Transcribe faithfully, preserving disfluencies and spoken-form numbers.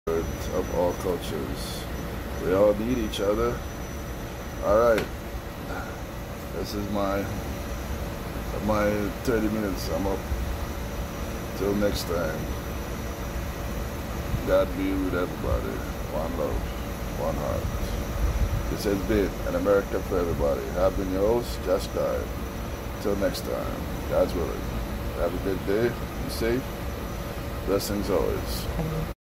of all cultures. We all need each other. Alright. This is my my thirty minutes. I'm up. Till next time. God be with everybody. One love. One heart. This has been an America for everybody. I've been your host, Jah Scribe. Till next time. God's willing. Have a good day. Be safe. Blessings always.